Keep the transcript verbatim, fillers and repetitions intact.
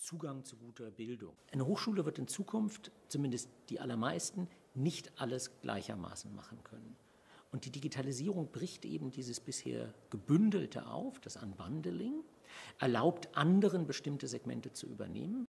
Zugang zu guter Bildung. Eine Hochschule wird in Zukunft, zumindest die allermeisten, nicht alles gleichermaßen machen können. Und die Digitalisierung bricht eben dieses bisher Gebündelte auf, das Unbundling, erlaubt anderen bestimmte Segmente zu übernehmen.